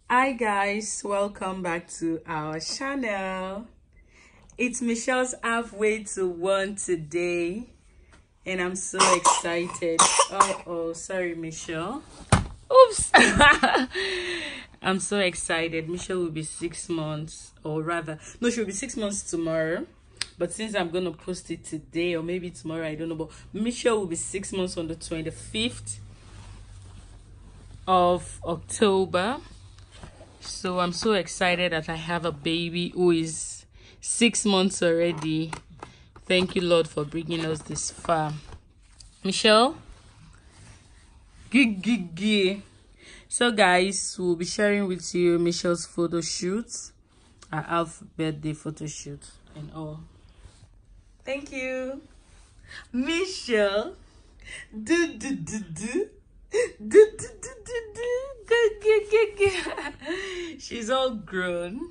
Hi guys, welcome back to our channel. It's Michelle's halfway to one today and I'm so excited. Oh, sorry Michelle. Oops. I'm so excited. Michelle will be 6 months, or rather, no, she'll be 6 months tomorrow. But since I'm gonna post it today or maybe tomorrow, I don't know, but Michelle will be 6 months on the 25th of October. So I'm so excited that I have a baby who is 6 months already. Thank you, Lord, for bringing us this far. Michelle? So guys, we'll be sharing with you Michelle's photo shoot, our half birthday photo shoot and all. Thank you. Michelle. She's all grown.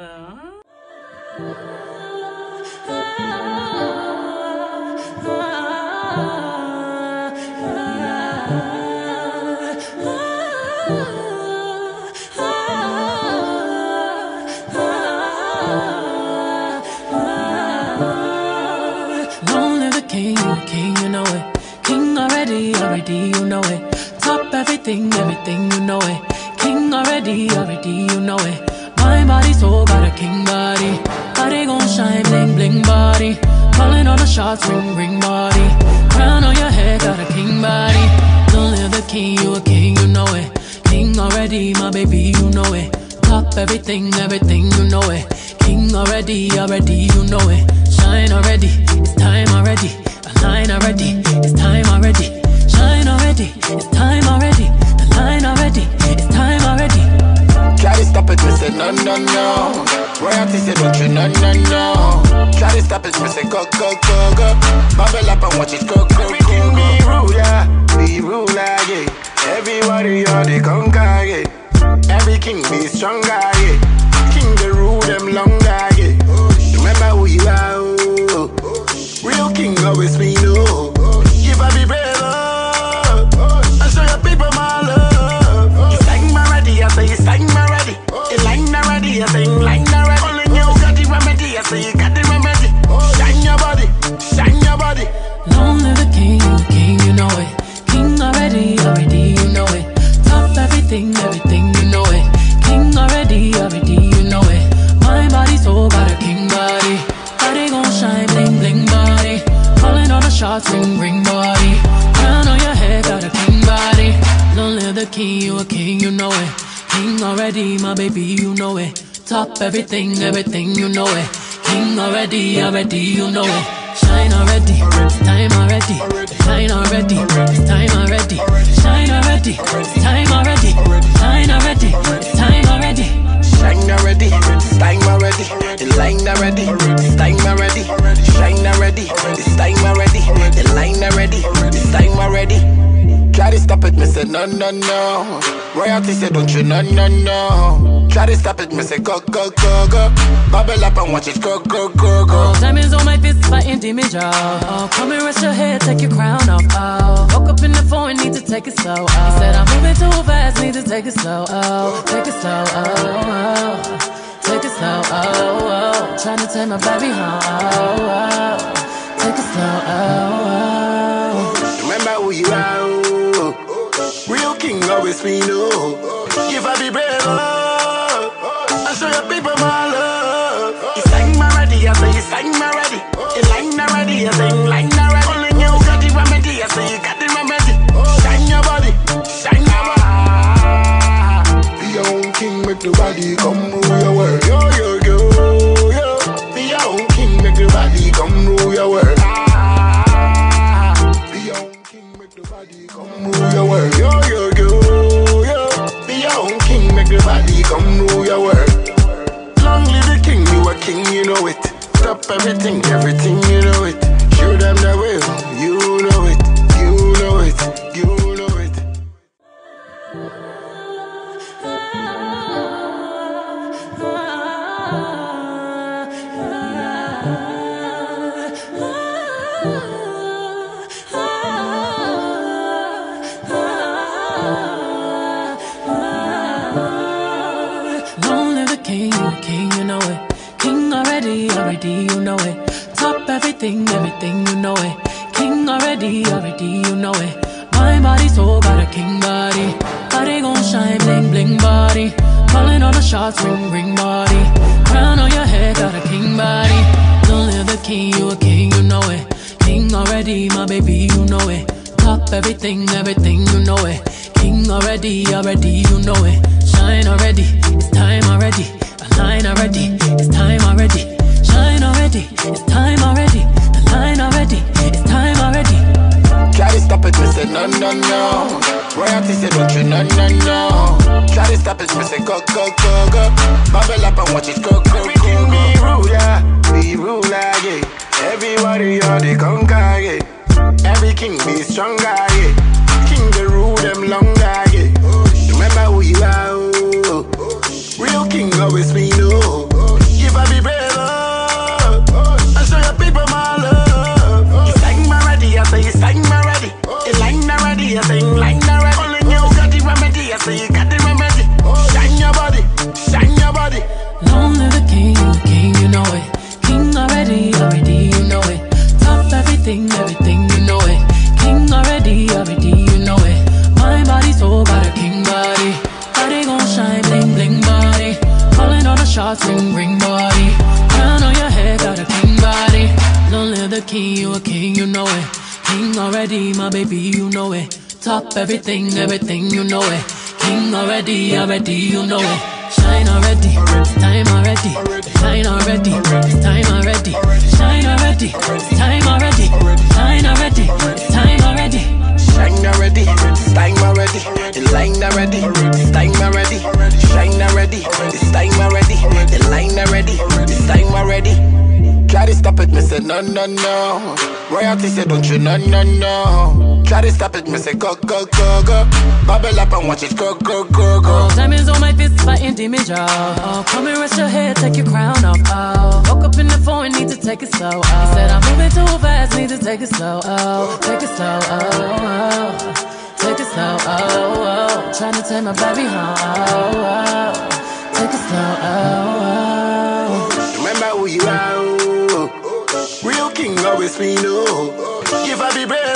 Long live the king, you know it. King already, you know it. Top everything, you know it. King already, you know it. My body, soul, got a king body. Body gon' shine, bling, bling body. Calling all the shots, ring, ring body. Crown on your head, got a king body. Long live the king, you know it. King already, my baby, you know it. Top everything, you know it. King already, you know it. Shine already, it's time already. Align already, it's time already. Shine already, it's time already. Align already, it's time already. Try to stop it, me say no, no, no. Royalty say don't you, no, no, no. Try to stop it, me say go, go, go, go. Bubble up and watch it go, go, go, go. Be ruler, yeah. Everybody on the conquer, yeah. Every king be stronger, yeah. King they rule them longer, yeah. Remember who you are, oh. Real king always be no. Give a be brave, oh. And show your people my love. You sang my ready, I say you sang my ready. You line already, I say you line already. Only you got the remedy, I say you got the remedy. Shine your body, shine your body. Long live the king, you know it. King already, you know it. Top everything, you know it. King already, you know it. My body, soul, got a king body. Body gon' shine, bling, bling body. Calling all the shots, ring, ring body. Crown on your head, got a king body. Long live the king, you know it. King already, my baby, you know it. Top everything, you know it. King already, you know it. Shine already, it's time already. Shine already, it's time already. Shine already, it's time already. Shine already, it's time already. Shine already, it's time already. The line already, it's time already. Shine already, it's time already. The line already, it's time already. Try to stop it, me say no, no, no. Royalty say don't you, no, no, no. Try to stop it, me say go, go, go, go. Bubble up and watch it go, go, go, go. Diamonds on my fist, fighting demon jaw. Oh, come and rest your head, take your crown off. Oh, woke up in the phone, need to take it slow. Oh, he said I'm moving too fast, need to take it slow. Oh, take it slow. Oh, take it slow. Oh, trying to take my baby home. Oh, take it slow. Oh, remember who you are, oh. Real king always be no. If I be brave, oh. I show your people my love. You sang my ready, I say you sang my ready. You line already, I say you line already. Only you got the remedy, I say you got the remedy. Shine your body, shine your body. Be your own king, make nobody come rule your world. Yo, yo, yo, yo. Be your own king, make nobody come rule your world. Be your own king, make nobody come rule your world. Yo, yo, yo, yo. Be your own king, make nobody come rule your world. Long live the king, you a king, you know it. Stop everything, you know it. Show them the way, you know it, you know it, you know it. already, you know it. Top everything, everything, you know it. King already, you know it. My body so got a king body. Body gon' shine, bling, bling body. Calling all the shots, ring, ring body. Crown on your head, got a king body. Don't live the king, you a king, you know it. King already, my baby, you know it. Top everything, everything, you know it. King already, you know it. Shine already, it's time already. Align already, it's time already. Shine already, it's time already. Align already, it's time already. Try to stop it, me say no, no, no. Royalty say don't you, no, no, no. Try to stop it, me say go, go, go, go. Bubble up and watch it go, go, go, go. Be ruler, be ruler, yeah. Everybody on the conquer, yeah. Every king be stronger, yeah. King the rule them longer, yeah. Remember who you are, oh. Real king always be no. If I be brave, I show your people my love. You sang my ready, I say you sang my ready. You line already, I say you line already. Only you got the remedy, I say you got the remedy. Shine your body, shine your body. Long live the king, you know it. King already, you know it. Top everything, everything, you know it. King already, you know it. My body so got a king body. Body gon' shine, bling, bling body. Calling all the shots, ring, ring body. Crown on your head, got a king body. Long live the king, you know it. King already, my baby, you know it. Top everything, everything, you know it. King already, you know it. Shine already, it's time already. Shine already, it's time already. Shine already, it's time already. Shine already, it's time already. Shine already, it's time already. The line already, it's time already. Shine already, it's time already. The line already, it's time already. Try to stop it, me say no, no, no. Royalty say don't you, no, no, no. Try to stop it, me say go, go, go, go. Bubble up and watch it go, go, go, go. Oh, diamonds on my fist, fighting demons, y'all. Oh, come and rest your head, take your crown off. Oh, woke up in the phone, need to take it slow. Oh, he said I'm moving too fast, need to take it slow. Oh, take it slow. Oh, take it slow. Oh, trying to take my baby home. Oh, take it slow. Oh, remember who you are. Real king always be no. If I be brave,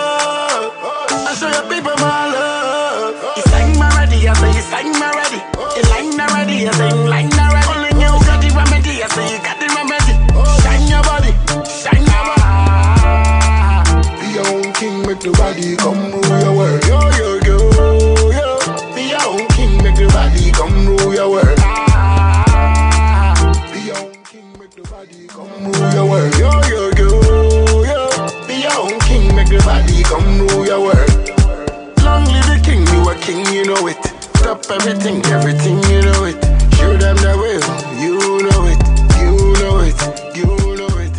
I show your people my love. You sang my ready, I say you sang my ready. You line already, I say you line already. Only you got the remedy, I say you got the remedy. Shine your body, shine your body. Be your own king, make the body come rule your world. Yo, yo, yo, yo. Be your own king, make the body come rule your world. Be your own king, make the body come rule your world. Yo, yo, yo, yo. Be your own king, make the body come rule your world. Long live the king, you a king, you know it. Stop everything, everything, you know it. Show them the way, you know it, you know it, you know it.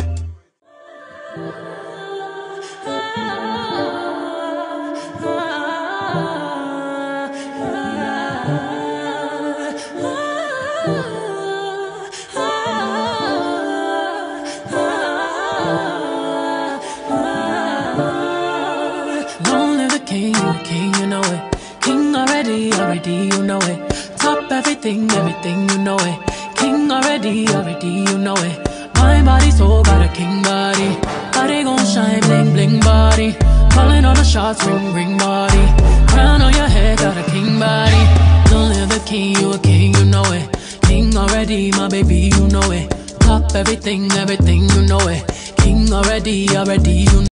long live the king, you know it. King already, you know it. Top everything, everything, you know it. King already, you know it. My body so got a king body. Body gon' shine, bling, bling body. Calling all the shots, ring, ring body. Crown on your head, got a king body. Don't live the king, you know it. King already, my baby, you know it. Top everything, everything, you know it. King already, you know it.